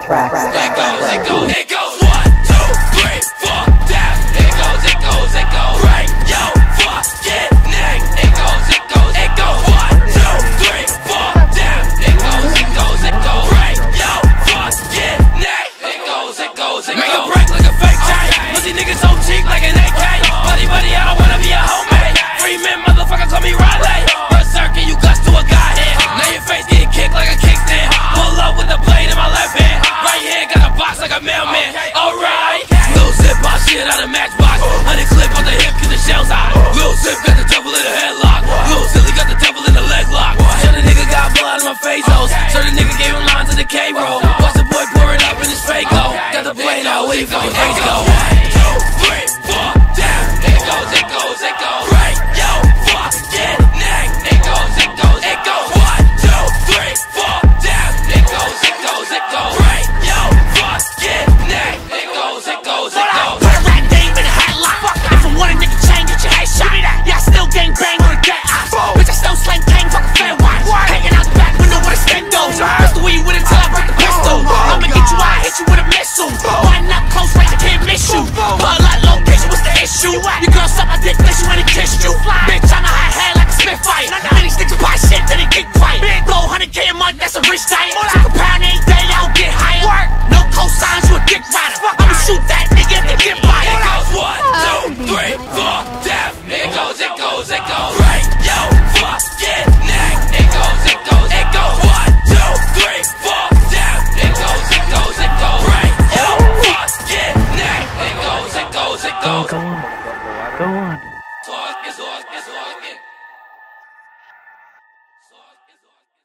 It goes 1, 2, 3, 4, down. It goes, break your fucking neck. It goes, 1, 2, 3, 4, down. It goes, break your fucking neck. It goes, make a break like a fake chain. Pussy niggas so cheap like an AK. Buddy, I don't wanna be a homemade. Free man, motherfucker, call me Raleigh. Berserker, you guts to a godhead. Now your face getting kicked like a kickstand. Pull up with a blade in my left hand. Right hand got a box like a mailman. Alright, little zip pop shit out of matchbox. 100 clip on the hip, cause the shell's hot. Little zip got the devil in the headlock. Little silly got the devil in the leg lock. Show the nigga got blood on my face hoes. So the nigga gave him lines in the K-roll. Watch the boy pour it up in his fake go. Got the blade out, where you fucking face go? 1, 2, 3, 4, down. It goes, break your fucking neck. It goes, 1, 2, 3, 4, down. It goes, break your fucking neck. It goes. Put a rat game in a headlock. If I want a nigga chain, get your head shot. Yeah, I still gang bang on a dead eye. Bitch, I still slang gang, fucking fair watch. Hanging out the back window with a stendo. Pistol where you with it till I break the pistol. I'ma get you out, hit you with a missile. Why not close range, I can't miss you. But a lot location, what's the issue? Your girl suck my dick, then she wanna kiss you. Bitch, I'm a hot head like a Spitfire. Then he sticks to pie shit, then he get quiet. Blow 100K a month, that's a rich diet. Took a pound any day, I don't get higher. No cosigns, you a dick rider. I'ma shoot that nigga if they get by. It goes 1, 2, 3, 4, down. It goes, break your fucking neck. It goes, 1, 2, 3, 4, down. It goes, break your fucking neck. It goes. Go on. Talk is talk.